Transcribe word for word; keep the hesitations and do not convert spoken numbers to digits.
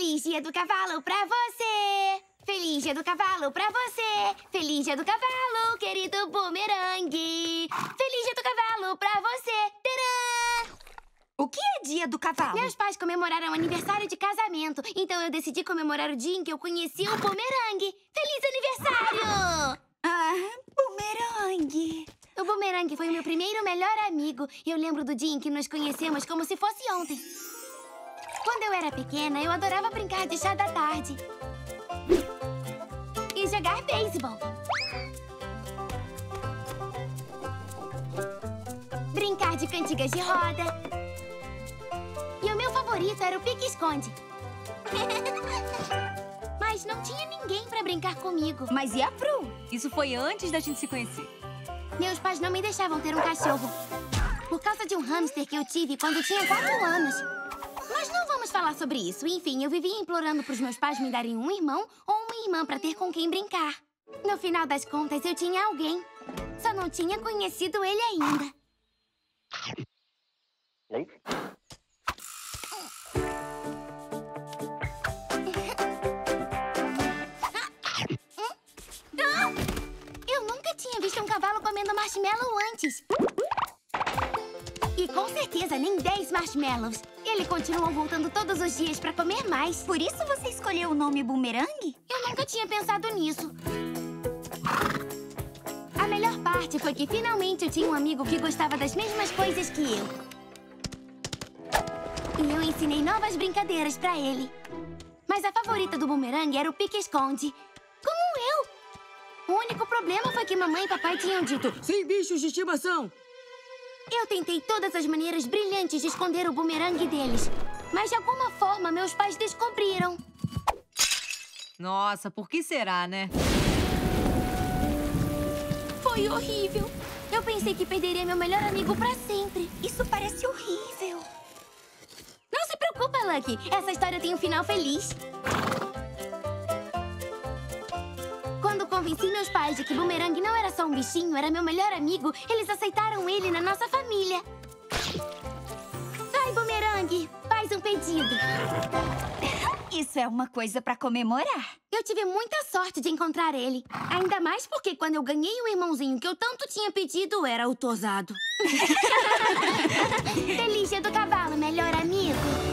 Feliz dia do cavalo pra você! Feliz dia do cavalo pra você! Feliz dia do cavalo, querido bumerangue! Feliz dia do cavalo pra você! Tcharam! O que é dia do cavalo? Meus pais comemoraram aniversário de casamento, então eu decidi comemorar o dia em que eu conheci o bumerangue! Feliz aniversário! Ah, bumerangue! O bumerangue foi o meu primeiro melhor amigo. Eu lembro do dia em que nos conhecemos como se fosse ontem. Quando eu era pequena, eu adorava brincar de chá da tarde. E jogar beisebol. Brincar de cantigas de roda. E o meu favorito era o pique-esconde. Mas não tinha ninguém pra brincar comigo. Mas e a Pru? Isso foi antes da gente se conhecer. Meus pais não me deixavam ter um cachorro. Por causa de um hamster que eu tive quando tinha quatro anos. Mas não vamos falar sobre isso. Enfim, eu vivia implorando pros meus pais me darem um irmão ou uma irmã pra ter com quem brincar. No final das contas, eu tinha alguém. Só não tinha conhecido ele ainda. Eu nunca tinha visto um cavalo comendo marshmallow antes. E com certeza nem dez marshmallows. Ele continuou voltando todos os dias pra comer mais. Por isso você escolheu o nome bumerangue? Eu nunca tinha pensado nisso. A melhor parte foi que finalmente eu tinha um amigo que gostava das mesmas coisas que eu. E eu ensinei novas brincadeiras pra ele. Mas a favorita do bumerangue era o pique-esconde. Como eu! O único problema foi que mamãe e papai tinham dito: sem bichos de estimação! Eu tentei todas as maneiras brilhantes de esconder o bumerangue deles. Mas de alguma forma, meus pais descobriram. Nossa, por que será, né? Foi horrível. Eu pensei que perderia meu melhor amigo pra sempre. Isso parece horrível. Não se preocupa, Lucky. Essa história tem um final feliz. Quando convenci meus pais de que bumerangue não era só um bichinho, era meu melhor amigo, eles aceitaram ele na nossa família. Vai, bumerangue, faz um pedido. Isso é uma coisa pra comemorar. Eu tive muita sorte de encontrar ele. Ainda mais porque quando eu ganhei o irmãozinho que eu tanto tinha pedido, era o tosado. Feliz dia do cavalo, melhor amigo.